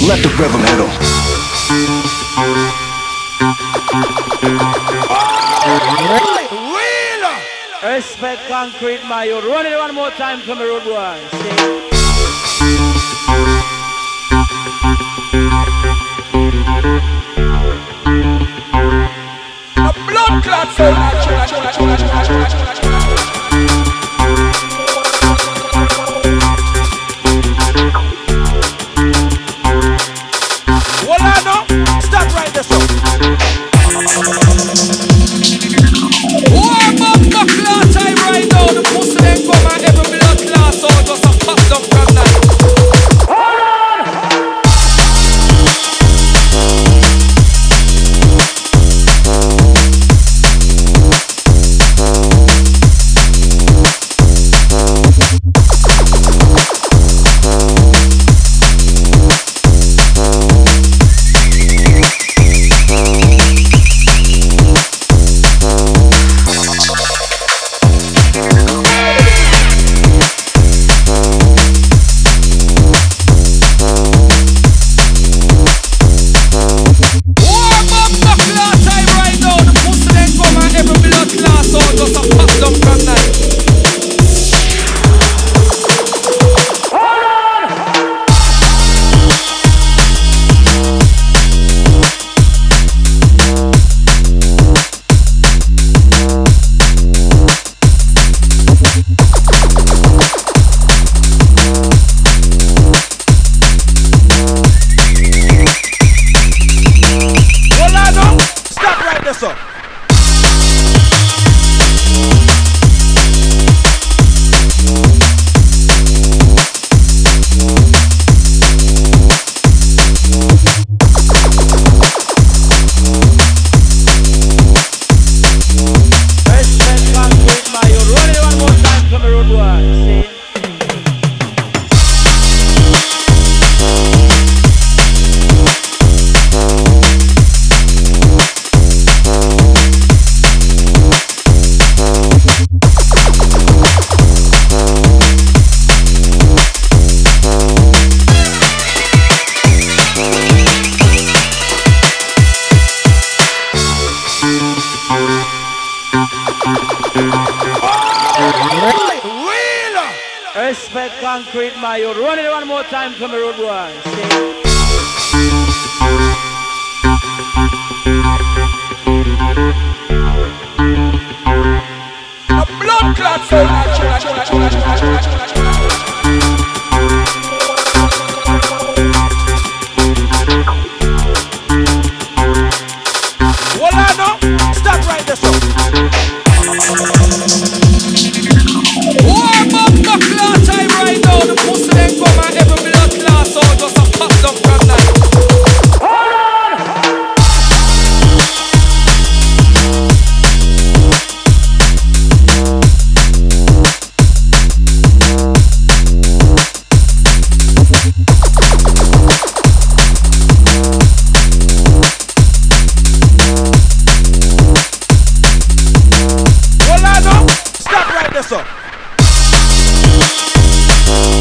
Let the rhythm hit 'em. Respect Concrete, my youth. Run it one more time for me, road boys. A blood clot well, I know. Stop right there, so. Warm up the clot time right now. The pussy then come and every blood clot so just a pop down from that. Respect Concrete, my youth. Run it one more time for me, road boys. A blood clot well, I know. Stop right there, so. Warm up the clot time right now. The pussy then come and every blood clot so just a pop down from that. Well, I know. Stop right there, so.